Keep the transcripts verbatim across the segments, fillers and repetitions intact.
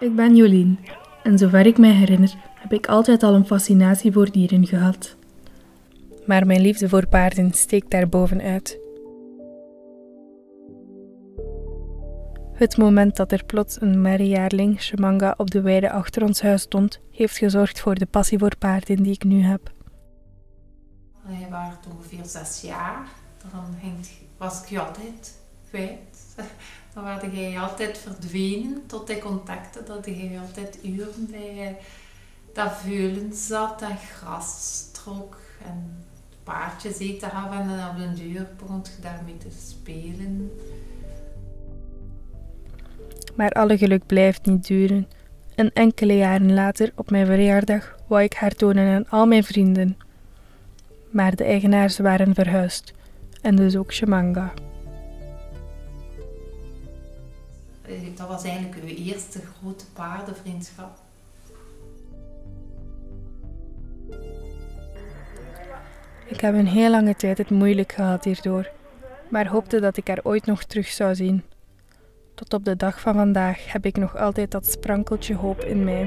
Ik ben Jolien en zover ik mij herinner heb ik altijd al een fascinatie voor dieren gehad. Maar mijn liefde voor paarden steekt daar bovenuit. Het moment dat er plots een merriejaarling Chemanga op de weide achter ons huis stond, heeft gezorgd voor de passie voor paarden die ik nu heb. Je was ongeveer zes jaar, dan was ik je altijd kwijt. Dan werd je altijd verdwenen tot ik ontdekte dat je altijd uren bij dat veulen zat en gras trok en paardjes eten gaf en op de deur begon je daarmee te spelen. Maar alle geluk blijft niet duren. En enkele jaren later, op mijn verjaardag, wou ik haar tonen aan al mijn vrienden. Maar de eigenaars waren verhuisd. En dus ook Chemanga. Dat was eigenlijk uw eerste grote paardenvriendschap. Ik heb een heel lange tijd het moeilijk gehad hierdoor, maar hoopte dat ik haar ooit nog terug zou zien. Tot op de dag van vandaag heb ik nog altijd dat sprankeltje hoop in mij.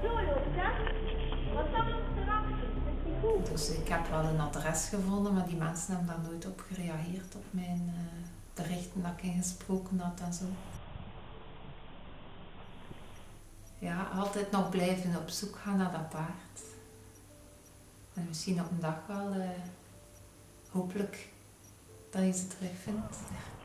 Dus ik heb wel een adres gevonden, maar die mensen hebben daar nooit op gereageerd, op mijn uh, berichten dat ik ingesproken had en zo. Ja, altijd nog blijven op zoek gaan naar dat paard. En misschien op een dag wel, uh, hopelijk, dat je ze terugvindt.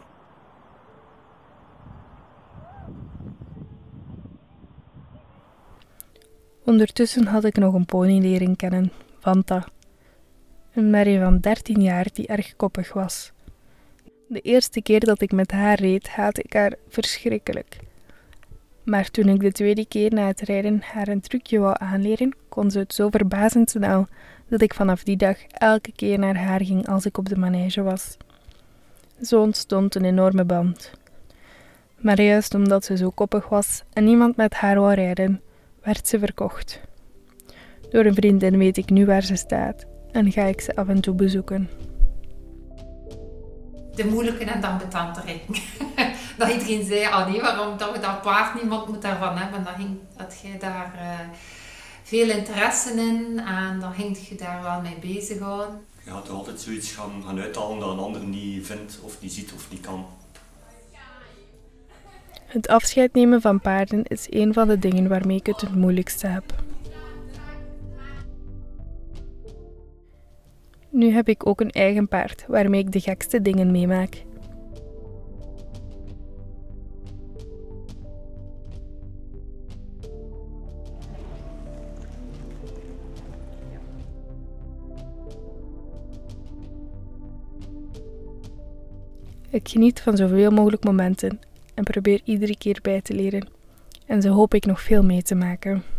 Ondertussen had ik nog een pony leren kennen, Vanta. Een merrie van dertien jaar die erg koppig was. De eerste keer dat ik met haar reed, haatte ik haar verschrikkelijk. Maar toen ik de tweede keer na het rijden haar een trucje wou aanleren, kon ze het zo verbazend snel dat ik vanaf die dag elke keer naar haar ging als ik op de manege was. Zo ontstond een enorme band. Maar juist omdat ze zo koppig was en niemand met haar wou rijden, werd ze verkocht. Door een vriendin weet ik nu waar ze staat en ga ik ze af en toe bezoeken. De moeilijke en de ambetante ring. Dat iedereen zei, ah nee, waarom dat, dat paard, niemand moet daarvan hebben. Dan ging, had jij daar uh, veel interesse in en dan ging je daar wel mee bezighouden. Je gaat er altijd zoiets gaan, gaan uithalen dat een ander niet vindt of niet ziet of niet kan. Het afscheid nemen van paarden is een van de dingen waarmee ik het het moeilijkste heb. Nu heb ik ook een eigen paard, waarmee ik de gekste dingen meemaak. Ik geniet van zoveel mogelijk momenten en probeer iedere keer bij te leren. En zo hoop ik nog veel mee te maken.